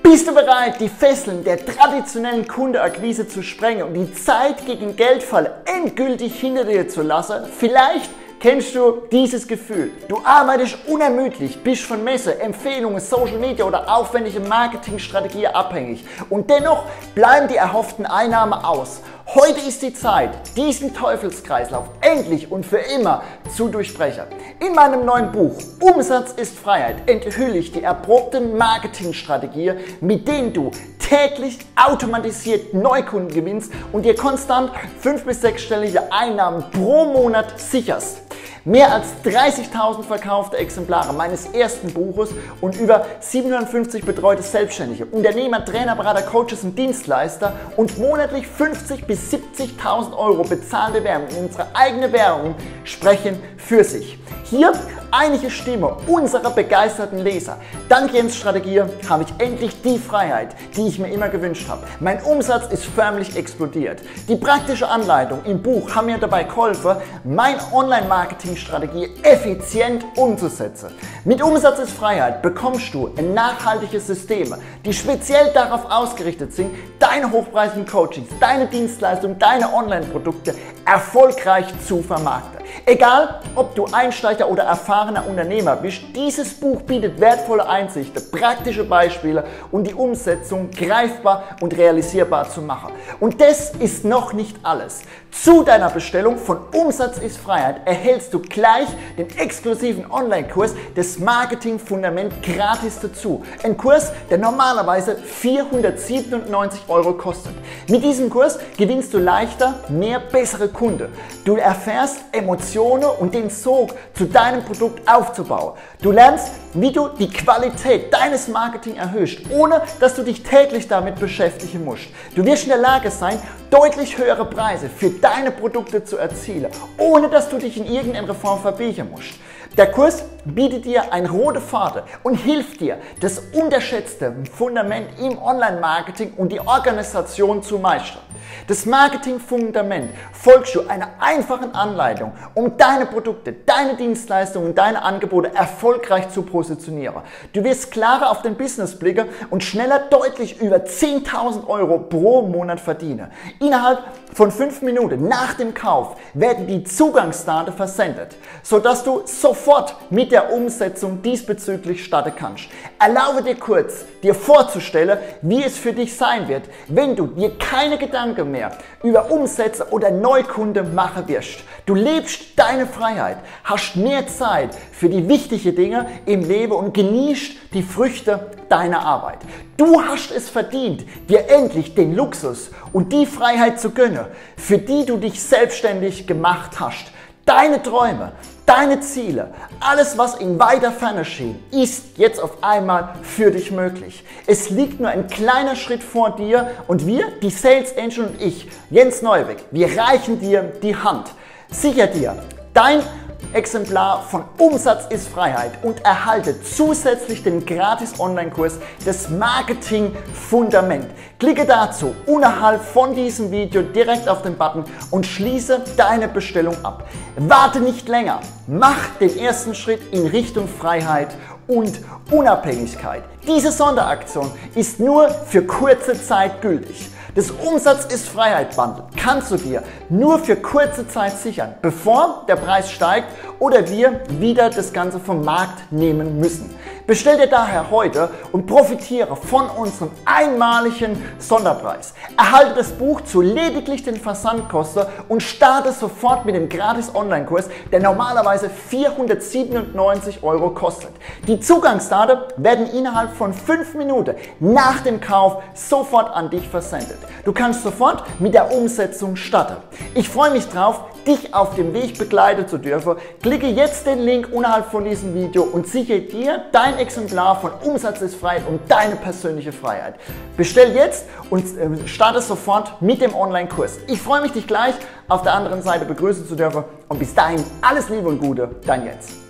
Bist du bereit, die Fesseln der traditionellen Kundenakquise zu sprengen und die Zeit gegen Geldfalle endgültig hinter dir zu lassen? Vielleicht kennst du dieses Gefühl. Du arbeitest unermüdlich, bist von Messe, Empfehlungen, Social Media oder aufwendige Marketingstrategien abhängig und dennoch bleiben die erhofften Einnahmen aus. Heute ist die Zeit, diesen Teufelskreislauf endlich und für immer zu durchbrechen. In meinem neuen Buch Umsatz ist Freiheit enthülle ich die erprobten Marketingstrategien, mit denen du täglich automatisiert Neukunden gewinnst und dir konstant 5- bis 6-stellige Einnahmen pro Monat sicherst. Mehr als 30.000 verkaufte Exemplare meines ersten Buches und über 750 betreute Selbstständige, Unternehmer, Trainer, Berater, Coaches und Dienstleister und monatlich 50.000 bis 70.000 Euro bezahlte Werbung in unsere eigene Währung sprechen für sich. Hier einige Stimme unserer begeisterten Leser. Dank Jens Strategie habe ich endlich die Freiheit, die ich mir immer gewünscht habe. Mein Umsatz ist förmlich explodiert. Die praktische Anleitung im Buch haben mir dabei geholfen, meine Online-Marketing-Strategie effizient umzusetzen. Mit Umsatz ist Freiheit bekommst du ein nachhaltiges System, die speziell darauf ausgerichtet sind, deine hochpreisigen Coachings, deine Dienstleistungen, deine Online-Produkte erfolgreich zu vermarkten. Egal, ob du Einsteiger oder erfahrener Unternehmer bist, dieses Buch bietet wertvolle Einsichten, praktische Beispiele und die Umsetzung greifbar und realisierbar zu machen. Und das ist noch nicht alles. Zu deiner Bestellung von Umsatz ist Freiheit erhältst du gleich den exklusiven Online-Kurs des Marketing-Fundament gratis dazu. Ein Kurs, der normalerweise 497 Euro kostet. Mit diesem Kurs gewinnst du leichter mehr bessere Kunden. Du erfährst Emotionen und den Sog zu deinem Produkt aufzubauen. Du lernst, wie du die Qualität deines Marketing erhöhst, ohne dass du dich täglich damit beschäftigen musst. Du wirst in der Lage sein, deutlich höhere Preise für deine Produkte zu erzielen, ohne dass du dich in irgendeiner Form verbiegen musst. Der Kurs bietet dir einen roten Faden und hilft dir, das unterschätzte Fundament im Online-Marketing und die Organisation zu meistern. Das Marketing-Fundament folgst du einer einfachen Anleitung, um deine Produkte, deine Dienstleistungen und deine Angebote erfolgreich zu positionieren. Du wirst klarer auf den Business blicken und schneller deutlich über 10.000 Euro pro Monat verdienen. Innerhalb von 5 Minuten nach dem Kauf werden die Zugangsdaten versendet, sodass du sofort mit der Umsetzung diesbezüglich starten kannst. Erlaube dir kurz, dir vorzustellen, wie es für dich sein wird, wenn du dir keine Gedanken mehr über Umsätze oder Neukunden machen wirst. Du lebst deine Freiheit, hast mehr Zeit für die wichtigen Dinge im Leben und genießt die Früchte deiner Arbeit. Du hast es verdient, dir endlich den Luxus und die Freiheit zu gönnen, für die du dich selbstständig gemacht hast. Deine Träume, deine Ziele, alles was in weiter Ferne schien, ist jetzt auf einmal für dich möglich. Es liegt nur ein kleiner Schritt vor dir und wir, die Sales Angel und ich, Jens Neuweg, wir reichen dir die Hand. Sicher dir dein Exemplar von Umsatz ist Freiheit und erhalte zusätzlich den gratis Online-Kurs des Marketing Fundament. Klicke dazu unterhalb von diesem Video direkt auf den Button und schließe deine Bestellung ab. Warte nicht länger, mach den ersten Schritt in Richtung Freiheit und Unabhängigkeit. Diese Sonderaktion ist nur für kurze Zeit gültig. Das Umsatz ist Freiheit Bundle kannst du dir nur für kurze Zeit sichern, bevor der Preis steigt oder wir wieder das Ganze vom Markt nehmen müssen. Bestell dir daher heute und profitiere von unserem einmaligen Sonderpreis. Erhalte das Buch zu lediglich den Versandkosten und starte sofort mit dem gratis Online-Kurs, der normalerweise 497 Euro kostet. Die Zugangsdaten werden innerhalb von 5 Minuten nach dem Kauf sofort an dich versendet. Du kannst sofort mit der Umsetzung starten. Ich freue mich drauf, dich auf dem Weg begleiten zu dürfen. Klicke jetzt den Link unterhalb von diesem Video und sichere dir dein Exemplar von Umsatz ist Freiheit und deine persönliche Freiheit. Bestell jetzt und starte sofort mit dem Online-Kurs. Ich freue mich, dich gleich auf der anderen Seite begrüßen zu dürfen und bis dahin alles Liebe und Gute, dein Jens.